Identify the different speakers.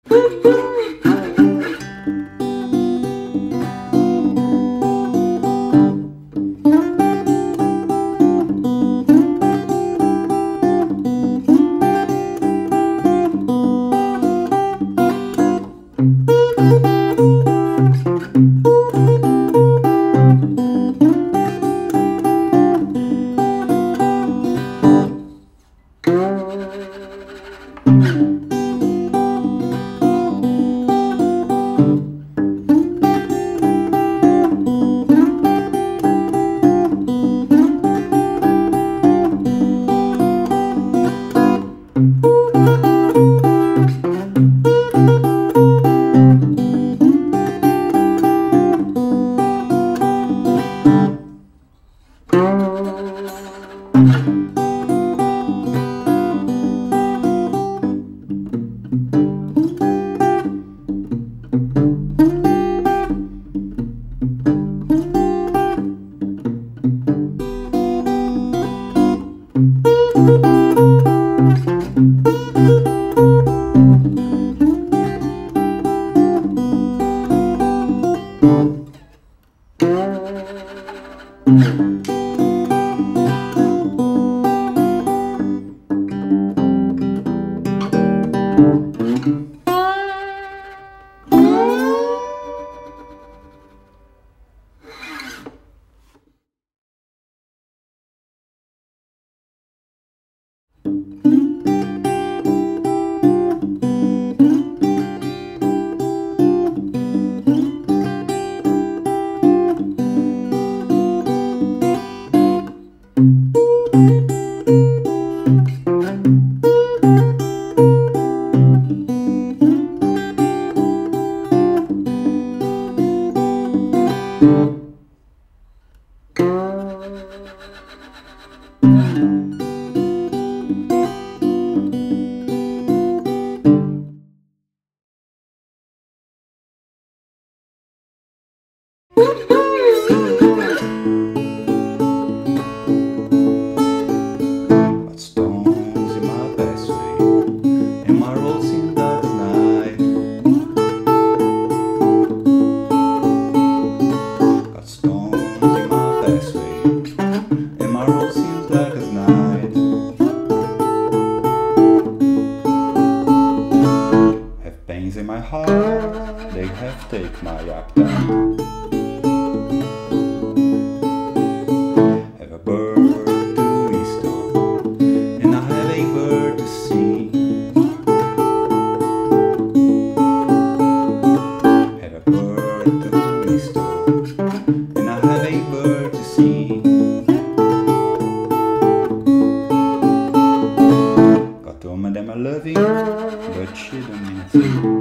Speaker 1: Got stones in my passway, and my road seems dark as night. Got stones in my passway, and my road seems dark as night. Have pains in my heart, they have taken my appetite. Have a bird to whistle, and I have a bird to sing. Have a bird to whistle, and I have a bird to sing. Got a woman that I love, but she don't mean a thing.